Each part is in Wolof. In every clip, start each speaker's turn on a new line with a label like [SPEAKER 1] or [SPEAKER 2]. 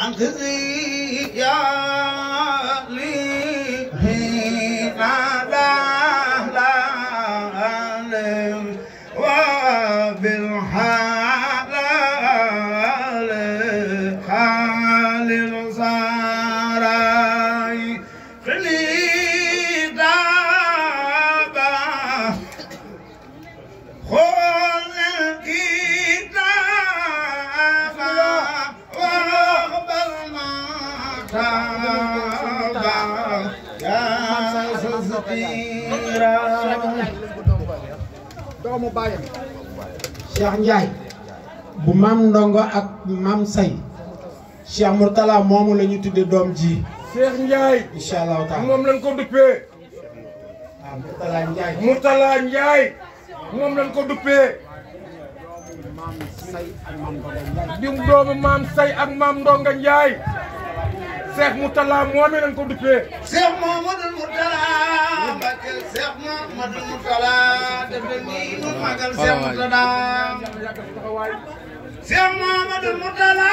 [SPEAKER 1] أنقذي يا لي هنا لا وبالحلال خالد سراي خلي دابا خذ الكتاب واقبل ما تابا يا سسكيرا
[SPEAKER 2] Cheikh Ndiaye bu maam Ndongo ak maam Say Cheikh Mourtala moomu la ñu tudde doom ji
[SPEAKER 3] Cheikh Ndiaye
[SPEAKER 2] incha allahu taala
[SPEAKER 3] moom lañ ko duppee
[SPEAKER 2] waaw Mourtala Ndiaye
[SPEAKER 3] Mourtala Ndiaye moom lañ ko duppee di doomu maam Say ak maam Ndonga Ndiaye Cheikh Mourtala moomee lañ ko duppee
[SPEAKER 1] Cheikh Mamadou Mourtala Mbacké Cheikh Mamadou Mourtala def na nii nu magal Cheikh Mourtala Cheikh Mamadou Mourtala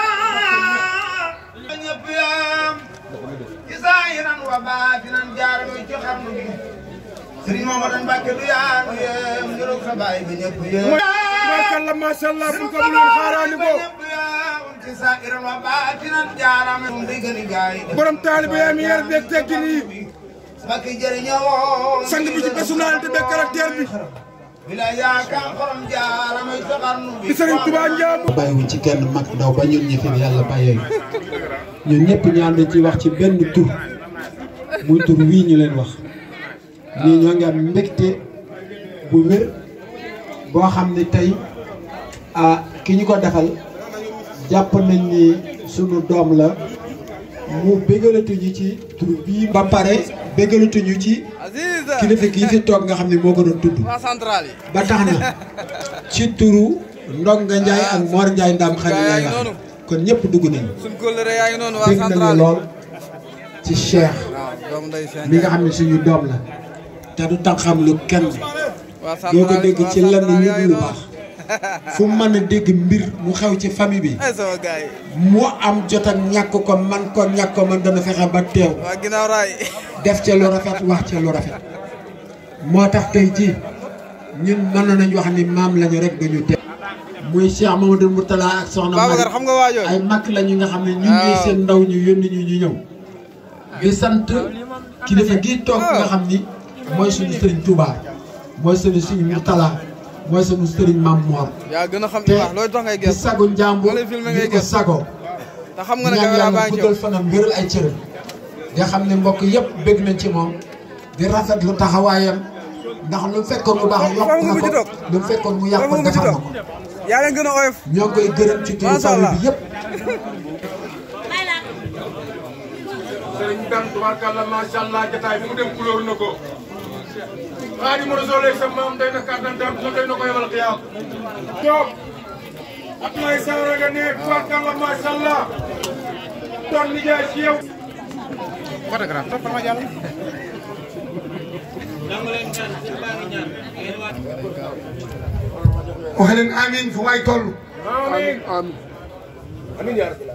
[SPEAKER 1] ñëpp yam ci zaahiran wa baatinan jaarame ci xarnu bi Serigne Mamadou Mbacké du yaanu yem njëriñ sa baay bi ñëpp yem
[SPEAKER 3] macha allah bu ko buloon xaaraani ko
[SPEAKER 1] ci zaahiran wa baatinan jaarame moom day gën a gaay
[SPEAKER 3] borom taalibe am yar beeg teggin yi
[SPEAKER 1] Mbacké jërëñëwoon
[SPEAKER 3] sang bi ci personnalité beeg caractère bi
[SPEAKER 1] bila yaakaar xorom jaarame ci xarnu bi
[SPEAKER 3] di Serigne Touba Ndiamb
[SPEAKER 2] bàyyiwuñ ci kenn mag ndaw ba ñun ñi fi yàlla bàyyee ñun ñëpp ñu ànd ci wax ci benn tur muy tur wii ñu leen wax nii ñoo ngi am mbégte bu wér boo xam ne tey ki ñu ko defal jàpp nañ ni sunu doom la mu bégalatuñu ci tur bii ba pare bégalatuñu ci kilifa kii fi toog nga xam ne moo ko doon tudd ba tax na ci turu Ndonga Ndiaye ak Mor Ndiaye Ndam xale lay wax kon ñëpp dugg nañu dégg nañu lool ci Cheikh mi nga xam ne suñu doom la te du tax xam lu kenn doo ko dégg ci lenn lu lu baax fu mën a dégg mbir mu xew ci famille bi mu am jot ak ñàkk ko man dana fexe ba teew def ca lu rafet wax ca lu rafet moo tax tey jii ñun mën nañ wax ni maam lañu rek dañu teew muy Cheikh Mamadou Mourtala ak soxna Mari ay mag lañu nga xam ne ñun ñuy seen ndaw ñu yónni ñu ñëw di sant kilifa gi toog nga xam ni mooy suñu Serigne Touba mooy suñu Mourtala mooy suñu Serigne Mame Mor te di sago njàmbur di ko sago ñaan yàlla guddal fanam wéral ay cëram nga xam ne mbokk yëpp bëgg nañ ci moom di rafetlu taxawaayam ndax lu fekkoon lu baax yokk na ko lu fekkoon mu yàq ko defar na ko
[SPEAKER 3] yaa leen gën a oyof
[SPEAKER 2] ñoo ngi koy gërëm ci turu famille bi yëpp.
[SPEAKER 3] Serigne Dame tubaarkàlla macha allah jotaay bi mu dem couleur na ko Xaadimu Rasuul sa maam day na kàttan tam so day na ko yebal xiyaam toog Abdoulaye Sara nga ne tubaarkàlla macha allah doon liggéey ci yow photographe toppal ma jàll
[SPEAKER 4] wax leen amiin fu may toll.
[SPEAKER 3] amiin amiin yaa rabbi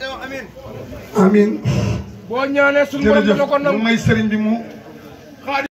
[SPEAKER 4] amiin.
[SPEAKER 3] boo ñaanee suñu borom dina ko nangu
[SPEAKER 4] may sëriñ bi mu.